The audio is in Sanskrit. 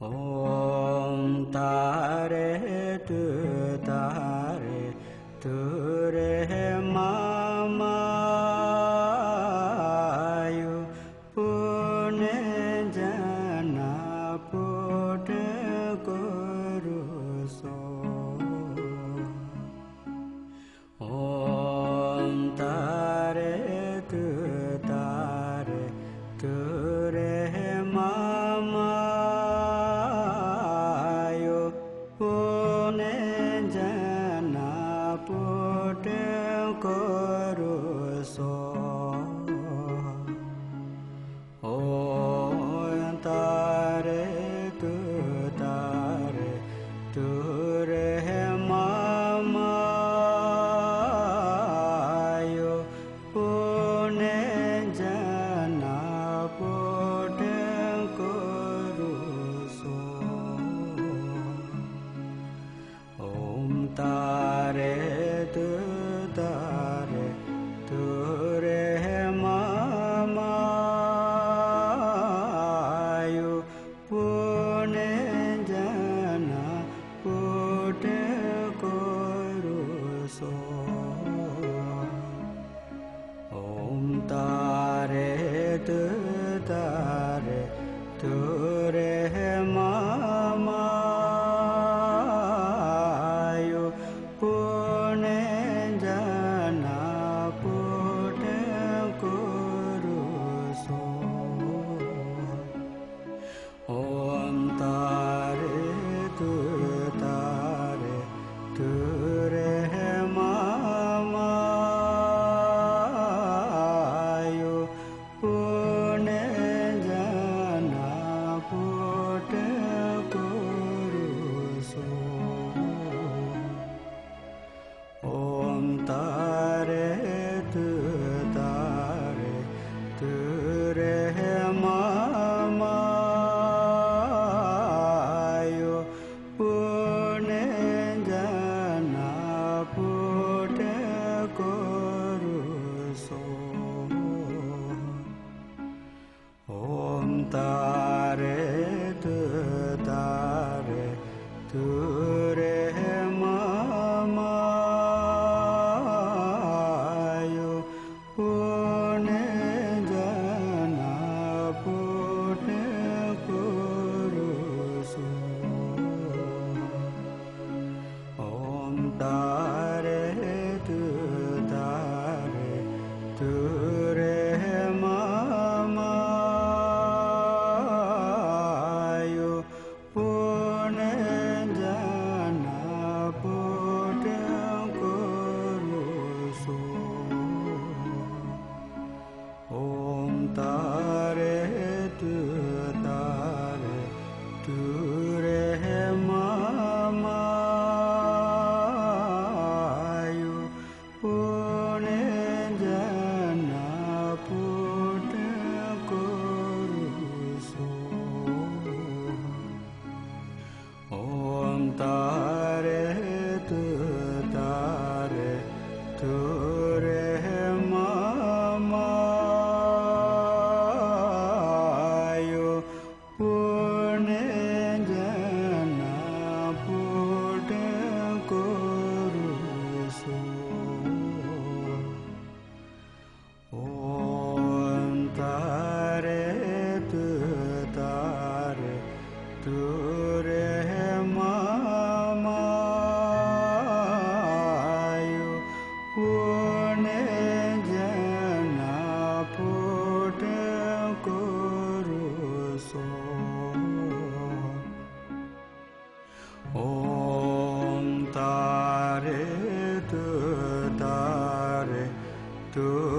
Om tare tu re mama yu pune jana put guru so. Om tare tu re mama pune jana put guru so. Om tare tu re mama pune jana put guru so. Om tare tu re mama pune jana put guru so. Om tare tu re mama pune jana put guru so. Om tare tu re mama pune jana put guru so. Om tare tu re mama pune jana put guru so. Om tare tu re mama pune jana put guru so. Om tare tu re mama pune jana put guru so. Om tare tu re mama pune jana put guru so. Om tare tu re mama pune jana put guru so. Om tare tu re mama pune jana put guru so. Om tare tu